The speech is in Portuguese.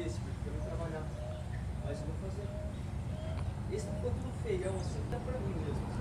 esse, porque eu vou trabalhar. Mas eu vou fazer. Esse ficou tudo feião assim, dá pra mim mesmo.